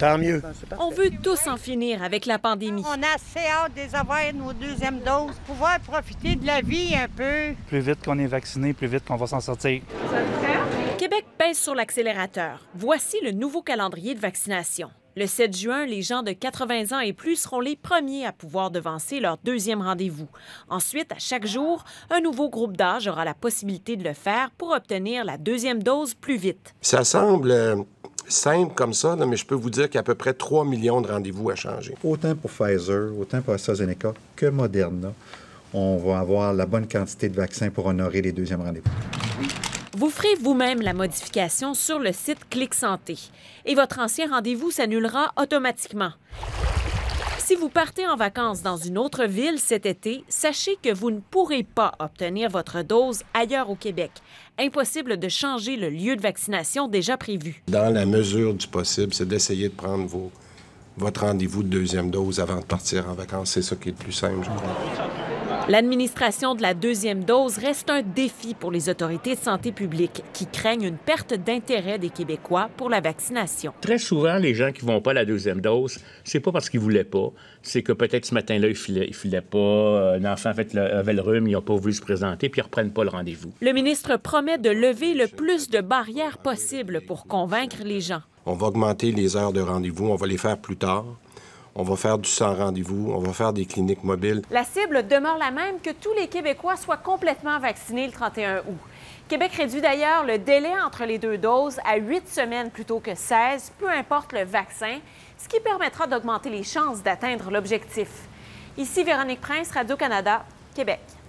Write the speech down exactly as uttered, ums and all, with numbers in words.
Tant mieux. On veut tous en finir avec la pandémie. On a assez hâte de les avoir nos deuxièmes doses, pouvoir profiter de la vie un peu. Plus vite qu'on est vacciné, plus vite qu'on va s'en sortir. Québec pèse sur l'accélérateur. Voici le nouveau calendrier de vaccination. Le sept juin, les gens de quatre-vingts ans et plus seront les premiers à pouvoir devancer leur deuxième rendez-vous. Ensuite, à chaque jour, un nouveau groupe d'âge aura la possibilité de le faire pour obtenir la deuxième dose plus vite. Ça semble euh, simple comme ça, là, mais je peux vous dire qu'il y a à peu près trois millions de rendez-vous à changer. Autant pour Pfizer, autant pour AstraZeneca que Moderna, on va avoir la bonne quantité de vaccins pour honorer les deuxièmes rendez-vous. Vous ferez vous-même la modification sur le site Clic Santé et votre ancien rendez-vous s'annulera automatiquement. Si vous partez en vacances dans une autre ville cet été, sachez que vous ne pourrez pas obtenir votre dose ailleurs au Québec. Impossible de changer le lieu de vaccination déjà prévu. Dans la mesure du possible, c'est d'essayer de prendre vos, votre rendez-vous de deuxième dose avant de partir en vacances. C'est ça qui est le plus simple, je crois. L'administration de la deuxième dose reste un défi pour les autorités de santé publique qui craignent une perte d'intérêt des Québécois pour la vaccination. Très souvent, les gens qui ne vont pas à la deuxième dose, c'est pas parce qu'ils ne voulaient pas, c'est que peut-être ce matin-là, ils ne filaient, ils filaient pas, un enfant avait le, avait le rhume, ils n'ont pas voulu se présenter, puis ils ne reprennent pas le rendez-vous. Le ministre promet de lever le plus de barrières possible pour convaincre les gens. On va augmenter les heures de rendez-vous, on va les faire plus tard. On va faire du sans rendez-vous, on va faire des cliniques mobiles. La cible demeure la même, que tous les Québécois soient complètement vaccinés le trente et un août. Québec réduit d'ailleurs le délai entre les deux doses à huit semaines plutôt que seize, peu importe le vaccin, ce qui permettra d'augmenter les chances d'atteindre l'objectif. Ici Véronique Prince, Radio-Canada, Québec.